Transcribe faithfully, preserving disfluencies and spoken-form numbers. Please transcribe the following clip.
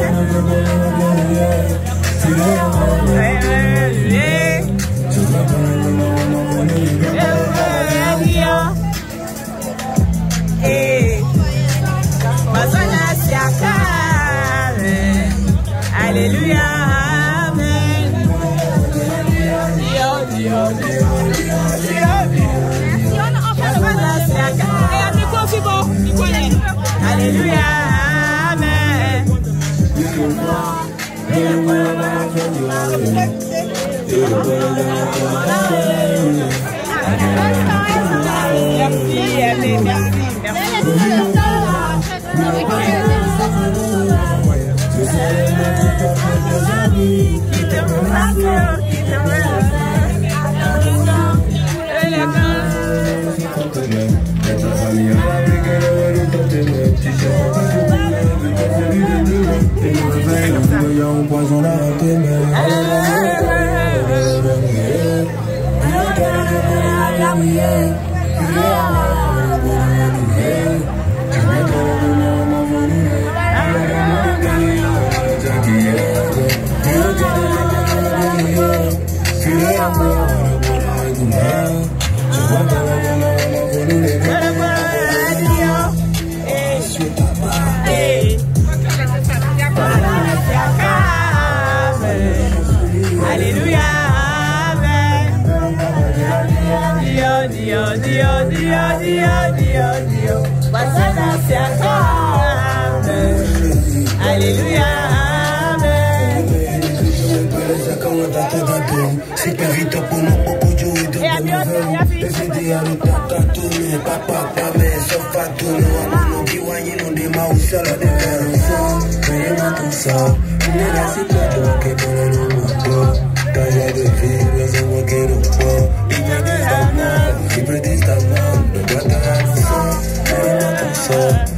Alléluia, amen. Alléluia, amen. Merci, Alléluia, amen. Dio, Dio, Dio, Dio, Dio, Dio, Dio. Basana siakame. Alléluia, amen. Super vite pour nous, pour jouer de nouvelles. Les idéaux t'accatouner, papa, papa, sauf à tout nous, à mon kiwani, nous des maus à la déversion. Mais moi tout ça, il est là, c'est pas toi qui est dans le monde. Quand j'ai de vie, les hommes qui nous font, ils me disent ta main, ils me disent ta main, le boîte à la maison, mais moi tout ça.